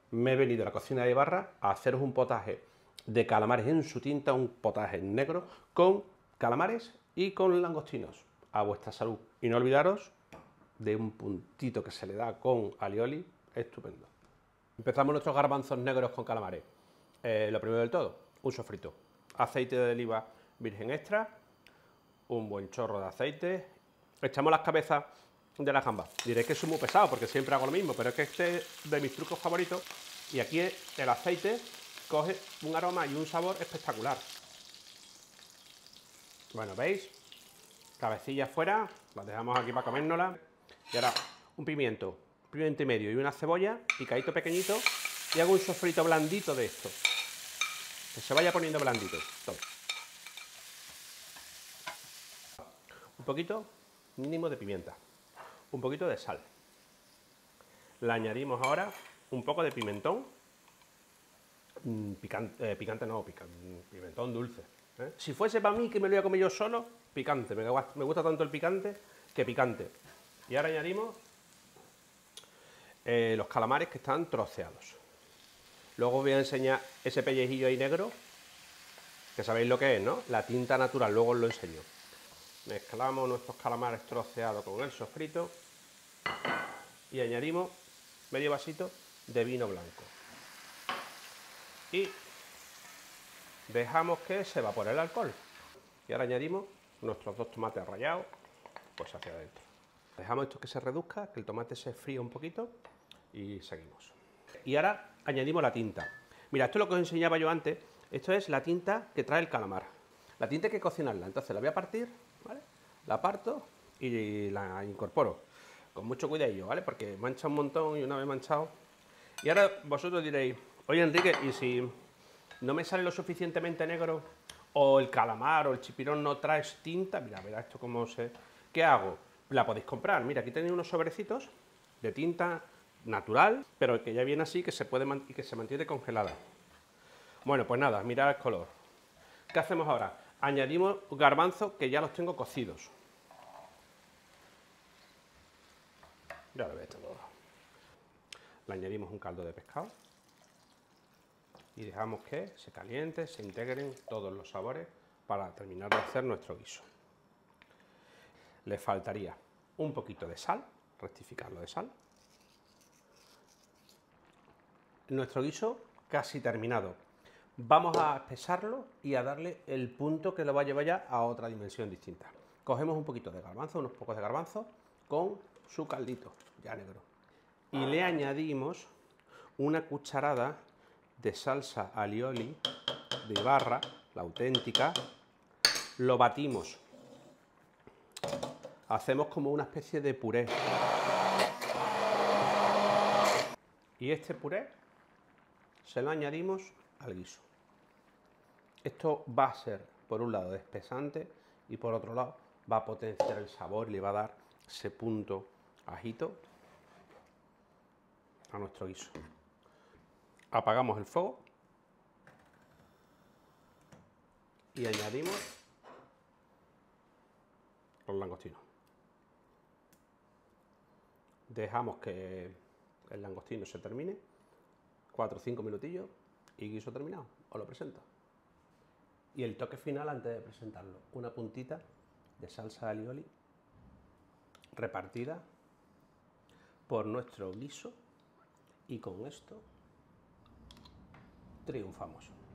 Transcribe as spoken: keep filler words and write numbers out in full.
me he venido a la cocina de Ibarra a haceros un potaje de calamares en su tinta, un potaje negro con calamares y con langostinos. A vuestra salud. Y no olvidaros de un puntito que se le da con alioli, estupendo. Empezamos nuestros garbanzos negros con calamares. Eh, lo primero del todo, un sofrito. Aceite de oliva virgen extra, un buen chorro de aceite. Echamos las cabezas de la gamba. Diréis que soy muy pesado porque siempre hago lo mismo, pero es que este es de mis trucos favoritos. Y aquí el aceite coge un aroma y un sabor espectacular. Bueno, ¿veis? Cabecillas fuera, las dejamos aquí para comérnoslas. Y ahora un pimiento, un pimiento y medio y una cebolla, picadito pequeñito, y hago un sofrito blandito de esto. Que se vaya poniendo blandito todo. Un poquito mínimo de pimienta, un poquito de sal. Le añadimos ahora un poco de pimentón, picante, eh, picante no, picante, pimentón dulce. ¿eh? Si fuese para mí que me lo voy a comer yo solo, picante, me, me gusta tanto el picante que picante. Y ahora añadimos eh, los calamares que están troceados. Luego os voy a enseñar ese pellejillo ahí negro, que sabéis lo que es, ¿no? La tinta natural, luego os lo enseño. Mezclamos nuestros calamares troceados con el sofrito y añadimos medio vasito de vino blanco. Y dejamos que se evapore el alcohol. Y ahora añadimos nuestros dos tomates rallados, pues hacia adentro. Dejamos esto que se reduzca, que el tomate se fríe un poquito y seguimos. Y ahora añadimos la tinta. Mira, esto es lo que os enseñaba yo antes. Esto es la tinta que trae el calamar. La tinta hay que cocinarla, entonces la voy a partir, ¿vale? La parto y la incorporo. Con mucho cuidadillo, ¿vale? Porque mancha un montón y una vez manchado. Y ahora vosotros diréis, oye Enrique, ¿y si no me sale lo suficientemente negro o el calamar o el chipirón no trae tinta? Mira, verá esto cómo se... ¿Qué hago? La podéis comprar. Mira, aquí tenéis unos sobrecitos de tinta natural, pero que ya viene así, que se puede y que se mantiene congelada. Bueno, pues nada, mirad el color. ¿Qué hacemos ahora? Añadimos garbanzos que ya los tengo cocidos. Ya lo veis todo. Le añadimos un caldo de pescado y dejamos que se caliente, se integren todos los sabores para terminar de hacer nuestro guiso. Le faltaría un poquito de sal, rectificarlo de sal. Nuestro guiso casi terminado. Vamos a espesarlo y a darle el punto que lo va a llevar ya a otra dimensión distinta. Cogemos un poquito de garbanzo, unos pocos de garbanzo, con su caldito, ya negro. Y le añadimos una cucharada de salsa alioli de Ibarra, la auténtica. Lo batimos. Hacemos como una especie de puré. Y este puré se lo añadimos al guiso. Esto va a ser, por un lado, espesante y por otro lado va a potenciar el sabor y le va a dar ese punto ajito a nuestro guiso. Apagamos el fuego y añadimos los langostinos. Dejamos que el langostino se termine, cuatro o cinco minutillos y guiso terminado. Os lo presento. Y el toque final antes de presentarlo, una puntita de salsa de alioli repartida por nuestro guiso y con esto triunfamos.